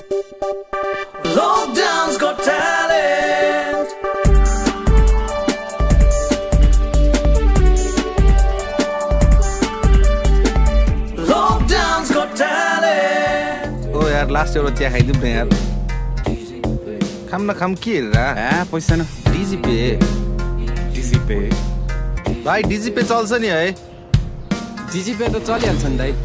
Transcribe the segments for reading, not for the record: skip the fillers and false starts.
Lockdown's got talent. Lockdown's got talent. Oh यार last एउटा चिया खाइदिउँ न यार खाम न खाम के हेरेर पैसा न DigiPay भाइ DigiPay चल्छ नि है DigiPay त चलिहाल्छ नि दाइ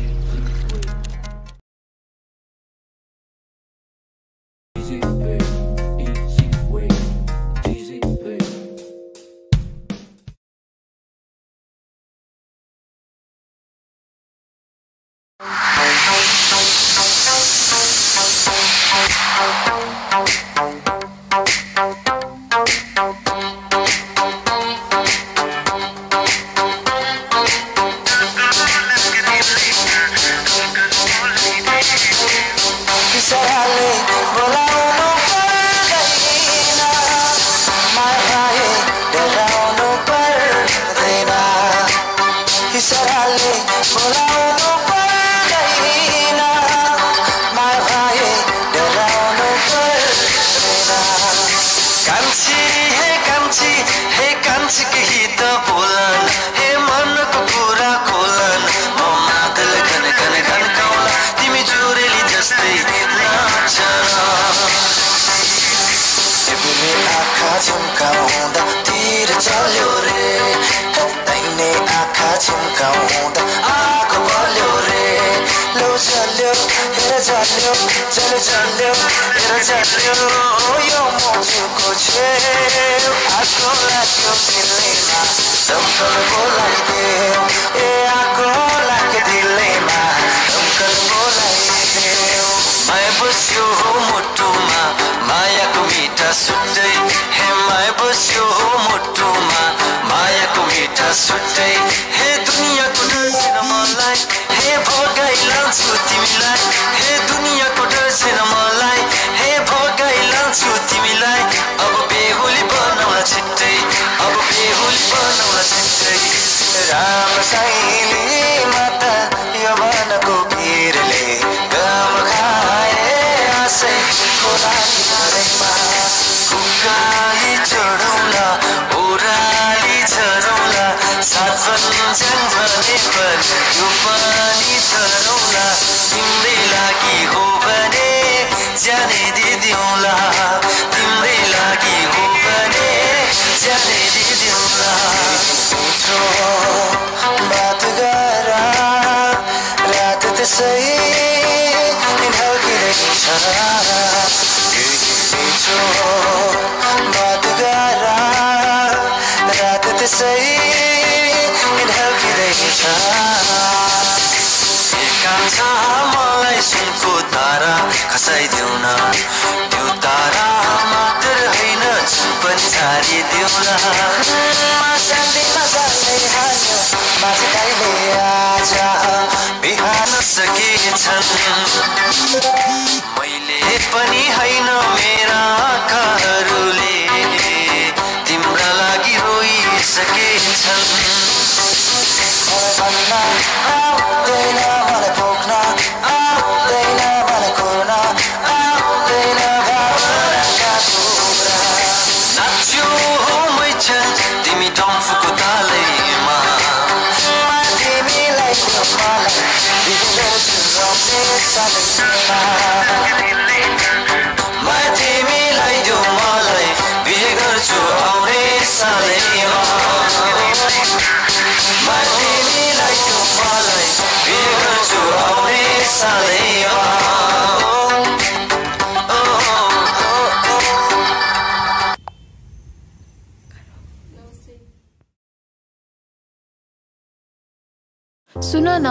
सुन न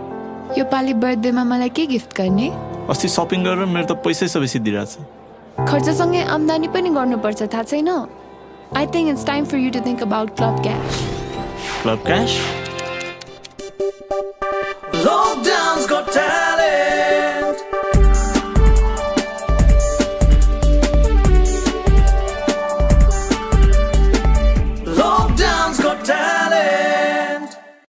यो पालि बर्थडेमा मलाई के गिफ्ट गर्ने अस्ति शपिङ गरेर मेरो त पैसै सबै सिद्धिरहेछ खर्चसँगै आम्दानी पनि गर्नुपर्छ थाहा छैन I think it's time for you to think about club cash club cash